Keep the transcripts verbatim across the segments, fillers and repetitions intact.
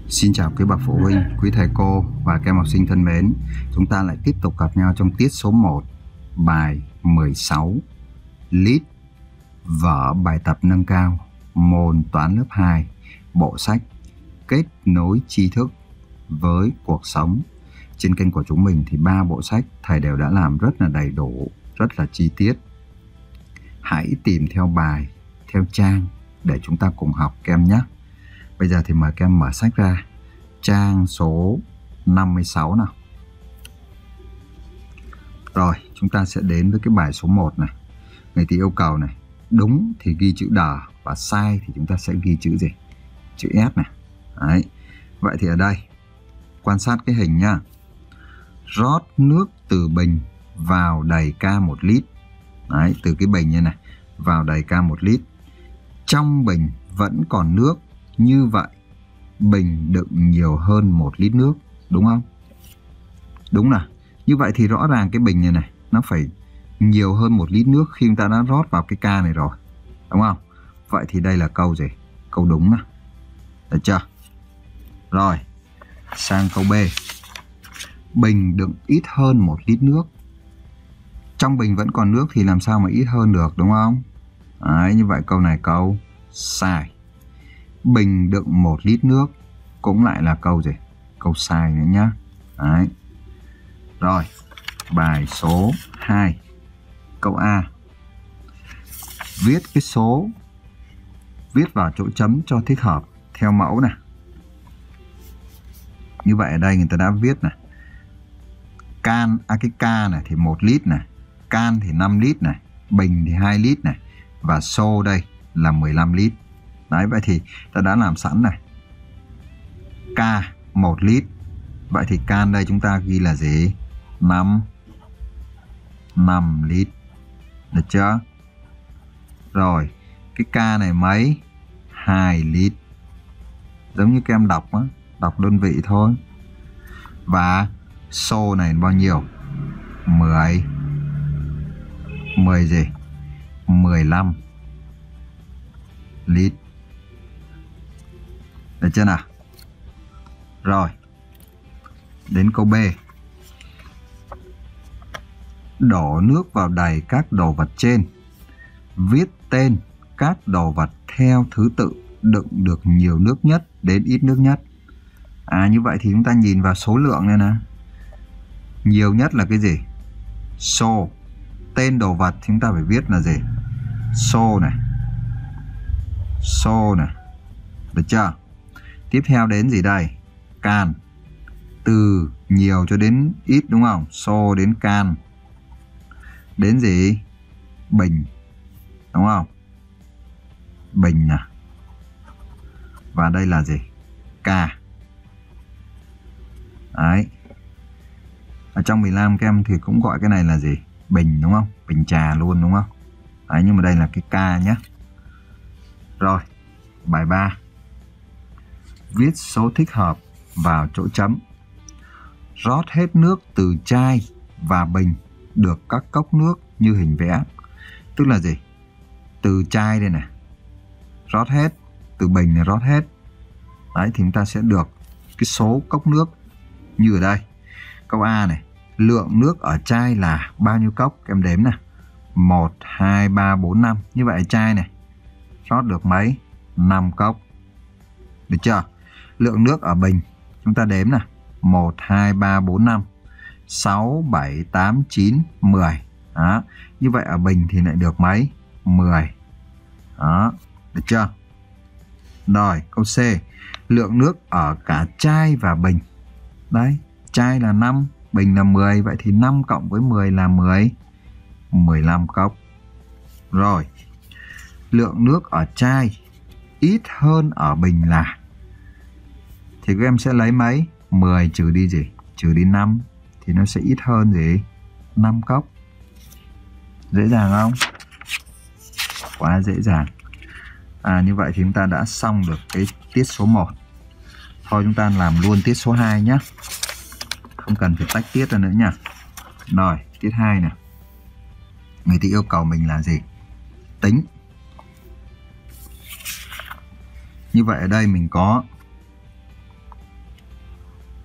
Xin chào quý bậc phụ huynh, quý thầy cô và các em học sinh thân mến. Chúng ta lại tiếp tục gặp nhau trong tiết số một, bài mười sáu, List, vở bài tập nâng cao, môn toán lớp hai, bộ sách Kết nối tri thức với cuộc sống. Trên kênh của chúng mình thì ba bộ sách thầy đều đã làm rất là đầy đủ, rất là chi tiết. Hãy tìm theo bài, theo trang để chúng ta cùng học các em nhé. Bây giờ thì mời các em mở sách ra trang số năm mươi sáu nào. Rồi, chúng ta sẽ đến với cái bài số một này. Người thì yêu cầu này, đúng thì ghi chữ đờ và sai thì chúng ta sẽ ghi chữ gì? Chữ S này. Đấy. Vậy thì ở đây quan sát cái hình nhá. Rót nước từ bình vào đầy ca một lít. Đấy, từ cái bình như này vào đầy ca một lít. Trong bình vẫn còn nước, như vậy bình đựng nhiều hơn một lít nước, đúng không? Đúng nào. Như vậy thì rõ ràng cái bình này này nó phải nhiều hơn một lít nước khi chúng ta đã rót vào cái ca này rồi, đúng không? Vậy thì đây là câu gì? Câu đúng nào. Được chưa? Rồi, sang câu B. Bình đựng ít hơn một lít nước. Trong bình vẫn còn nước thì làm sao mà ít hơn được, đúng không? Đấy, như vậy câu này câu sai. Bình đựng một lít nước cũng lại là câu gì? Câu sai nữa nhá. Đấy. Rồi, bài số hai. Câu A. Viết cái số, viết vào chỗ chấm cho thích hợp theo mẫu này. Như vậy ở đây người ta đã viết này. Can, à cái ca này thì một lít này, can thì năm lít này, bình thì hai lít này và xô đây là mười lăm lít. Đấy, vậy thì ta đã làm sẵn này. Ca một lít. Vậy thì can đây chúng ta ghi là gì? năm năm lít. Được chưa? Rồi, cái ca này mấy? hai lít. Giống như các em đọc á, đọc đơn vị thôi. Và xô này bao nhiêu? mười. mười gì? mười lăm lít. Được chưa nào? Rồi, đến câu B. Đổ nước vào đầy các đồ vật trên. Viết tên các đồ vật theo thứ tự đựng được nhiều nước nhất đến ít nước nhất. À, như vậy thì chúng ta nhìn vào số lượng này nè. Nhiều nhất là cái gì? Xô. Tên đồ vật chúng ta phải viết là gì? Xô này. Xô này. Được chưa? Tiếp theo đến gì đây? Can. Từ nhiều cho đến ít, đúng không? Xô đến can. Đến gì? Bình. Đúng không? Bình nè. Và đây là gì? Ca. Đấy. Ở trong miền Nam các em thì cũng gọi cái này là gì? Bình, đúng không? Bình trà luôn, đúng không? Đấy, nhưng mà đây là cái ca nhé. Rồi, bài ba. Viết số thích hợp vào chỗ chấm. Rót hết nước từ chai và bình được các cốc nước như hình vẽ. Tức là gì? Từ chai đây này, rót hết. Từ bình này rót hết. Đấy, thì chúng ta sẽ được cái số cốc nước như ở đây. Câu A này. Lượng nước ở chai là bao nhiêu cốc? Em đếm nè. một, hai, ba, bốn, năm. Như vậy chai này rót được mấy? năm cốc. Được chưa? Lượng nước ở bình chúng ta đếm nè. một, hai, ba, bốn, năm, sáu, bảy, tám, chín, mười. Đó. Như vậy ở bình thì lại được mấy? mười. Đó. Được chưa? Rồi, câu C. Lượng nước ở cả chai và bình. Đấy, chai là năm, bình là mười. Vậy thì năm cộng với mười là mười. mười lăm cốc. Rồi. Lượng nước ở chai ít hơn ở bình là. Thì các em sẽ lấy mấy? mười trừ đi gì? Trừ đi năm. Thì nó sẽ ít hơn gì? năm cốc. Dễ dàng không? Quá dễ dàng. À, như vậy thì chúng ta đã xong được cái tiết số một. Thôi chúng ta làm luôn tiết số hai nhé. Không cần phải tách tiết ra nữa nha. Rồi, tiết hai nè. Người ta yêu cầu mình là gì? Tính. Như vậy ở đây mình có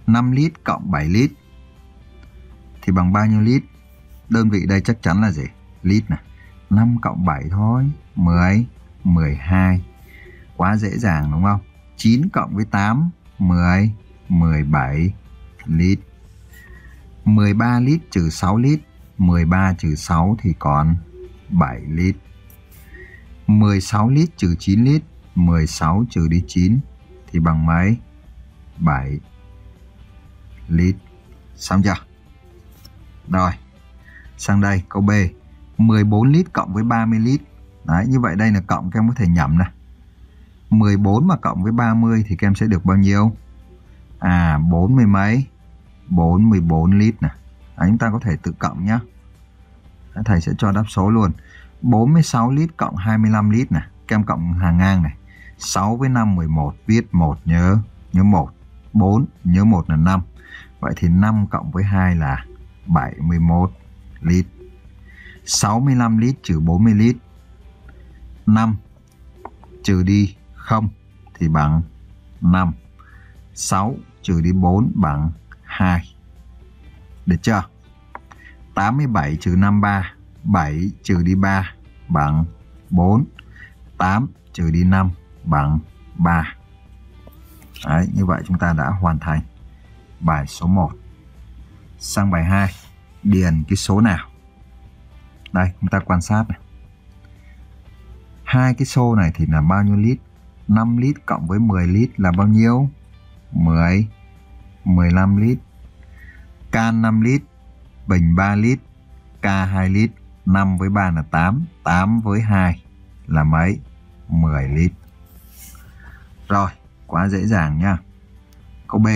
năm lít cộng bảy lít thì bằng bao nhiêu lít? Đơn vị đây chắc chắn là gì? Lít này. năm cộng bảy thôi, mười, mười hai. Quá dễ dàng đúng không? chín cộng với tám, mười, mười bảy lít. mười ba lít trừ sáu lít, mười ba trừ sáu thì còn bảy lít. mười sáu lít trừ chín lít, mười sáu trừ đi chín thì bằng mấy? bảy lít. Xong chưa? Rồi, sang đây câu B. mười bốn lít cộng với ba mươi lít. Đấy, như vậy đây là cộng, các em có thể nhẩm này. mười bốn mà cộng với ba mươi thì các em sẽ được bao nhiêu? À, bốn mươi mấy? bốn mươi bốn lít này. Đấy, chúng ta có thể tự cộng nhá. Thầy sẽ cho đáp số luôn. bốn mươi sáu lít cộng hai mươi lăm lít này. Các em cộng hàng ngang này. sáu với năm, mười một. Viết một nhớ, nhớ một. bốn, nhớ một là năm. Vậy thì năm cộng với hai là bảy mươi mốt lít. sáu mươi lăm lít trừ bốn mươi lít. năm trừ đi không thì bằng năm. sáu trừ đi bốn bằng hai. Được chưa? tám mươi bảy trừ năm mươi ba. bảy trừ đi ba bằng bốn. tám trừ đi năm bằng ba. Đấy, như vậy chúng ta đã hoàn thành bài số một. Sang bài hai. Điền cái số nào? Đây, chúng ta quan sát này. Hai cái xô này thì là bao nhiêu lít? năm lít cộng với mười lít là bao nhiêu? mười, mười lăm lít. Can năm lít, bình ba lít, ca hai lít. năm với ba là tám, tám với hai là mấy? mười lít. Rồi, quá dễ dàng nha. Câu B.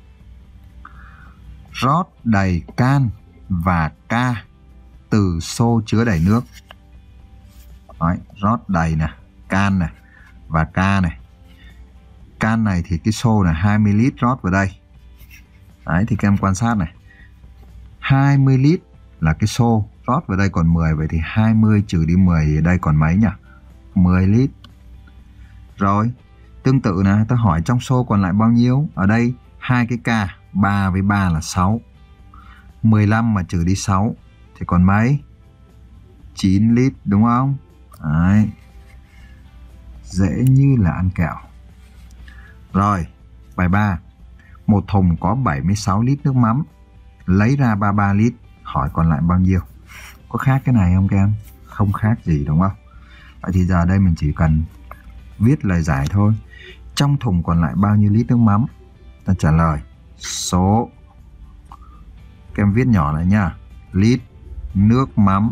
Rót đầy can và ca từ xô chứa đầy nước. Đấy, rót đầy nè, can này và ca này. Can này thì cái xô là hai mươi lít rót vào đây. Đấy, thì các em quan sát này. hai mươi lít là cái xô, rót vào đây còn mười. Vậy thì hai mươi trừ đi mười thì đây còn mấy nhỉ? mười lít. Rồi, tương tự này, ta hỏi trong xô còn lại bao nhiêu? Ở đây hai cái ca, ba với ba là sáu. mười lăm mà trừ đi sáu thì còn mấy? chín lít đúng không? Đấy. Dễ như là ăn kẹo. Rồi, bài ba. Một thùng có bảy mươi sáu lít nước mắm, lấy ra ba mươi ba lít, hỏi còn lại bao nhiêu? Có khác cái này không các em? Không khác gì đúng không? Vậy thì giờ đây mình chỉ cần viết lời giải thôi. Trong thùng còn lại bao nhiêu lít nước mắm? Ta trả lời số. Các em viết nhỏ lại nha. Lít nước mắm.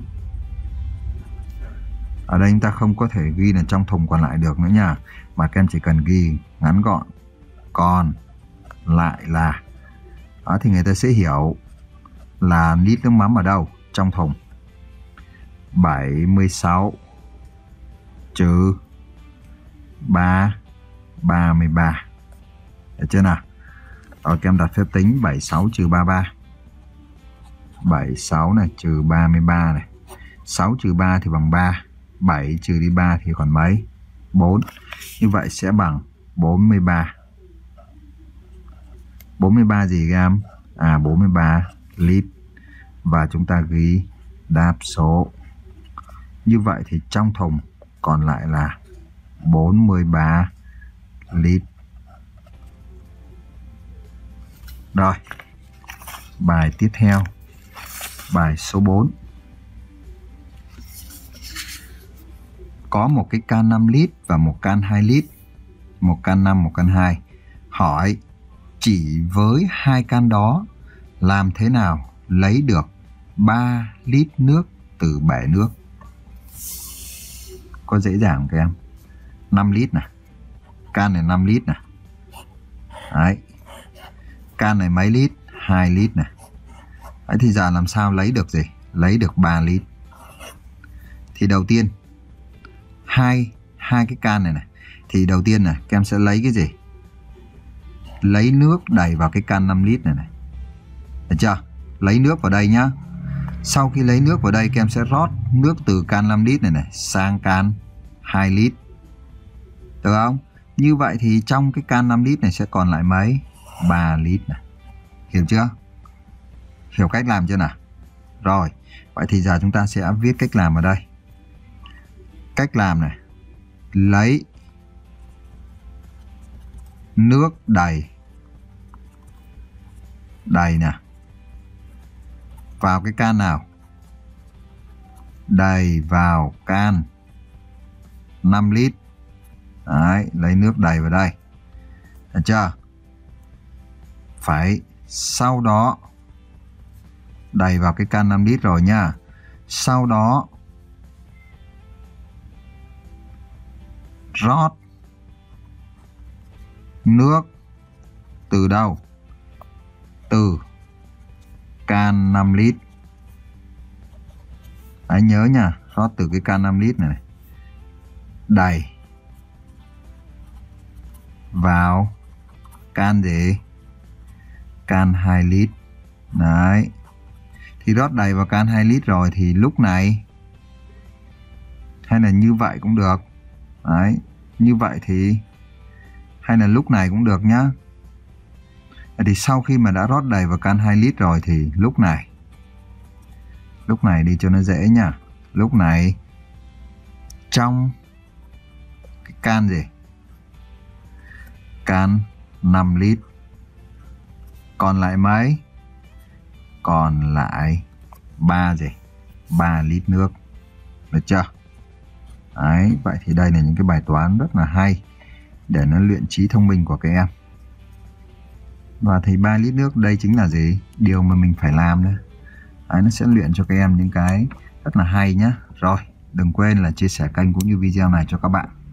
Ở đây chúng ta không có thể ghi là trong thùng còn lại được nữa nha. Mà các em chỉ cần ghi ngắn gọn còn lại là. Đó, thì người ta sẽ hiểu là lít nước mắm ở đâu? Trong thùng. bảy mươi sáu trừ ba, ba mươi ba. Được chưa nào? Rồi các em đặt phép tính bảy mươi sáu trừ ba mươi ba. bảy mươi sáu này trừ ba mươi ba này. sáu trừ ba thì bằng ba. bảy trừ đi ba thì còn mấy? bốn. Như vậy sẽ bằng bốn mươi ba. bốn mươi ba gì các em? À, bốn mươi ba lít. Và chúng ta ghi đáp số. Như vậy thì trong thùng còn lại là bốn mươi ba lít. Rồi, bài tiếp theo, bài số bốn. Có một cái can năm lít và một can hai lít. Một can năm, một can hai. Hỏi chỉ với hai can đó làm thế nào lấy được ba lít nước từ bể nước? Có dễ dàng không các em? năm lít này. Can này năm lít này. Đấy. Can này mấy lít? hai lít này. Đấy, thì giờ làm sao lấy được gì? Lấy được ba lít. Thì đầu tiên hai hai cái can này này. Thì đầu tiên này, các em sẽ lấy cái gì? Lấy nước đầy vào cái can năm lít này này. Được chưa? Lấy nước vào đây nhá. Sau khi lấy nước vào đây, các em sẽ rót nước từ can năm lít này này sang can hai lít. Được không? Như vậy thì trong cái can năm lít này sẽ còn lại mấy? ba lít này. Hiểu chưa? Hiểu cách làm chưa nào? Rồi, vậy thì giờ chúng ta sẽ viết cách làm ở đây. Cách làm này. Lấy nước đầy. Đầy nè. Vào cái can nào? Đầy vào can năm lít. Đấy, lấy nước đầy vào đây. Được chưa? Phải sau đó đầy vào cái can năm lít rồi nha. Sau đó rót nước từ đâu? Từ can năm lít. Hãy nhớ nha, rót từ cái can năm lít này, đầy vào can gì? Can hai lít. Đấy. Thì rót đầy vào can hai lít rồi thì lúc này, hay là như vậy cũng được. Đấy, như vậy thì hay là lúc này cũng được nhá. Thì sau khi mà đã rót đầy vào can hai lít rồi thì lúc này, lúc này đi cho nó dễ nha. Lúc này trong cái can gì? Can năm lít. Còn lại mấy? Còn lại ba gì? ba lít nước. Được chưa? Đấy, vậy thì đây là những cái bài toán rất là hay để nó luyện trí thông minh của các em. Và thì ba lít nước đây chính là gì? Điều mà mình phải làm đấy. Đấy, nó sẽ luyện cho các em những cái rất là hay nhé. Rồi, đừng quên là chia sẻ kênh cũng như video này cho các bạn.